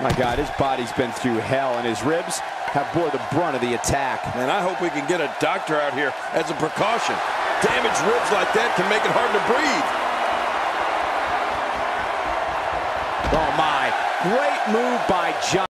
My God, his body's been through hell, and his ribs have bore the brunt of the attack. Man, I hope we can get a doctor out here as a precaution. Damaged ribs like that can make it hard to breathe. Oh, my. Great move by John.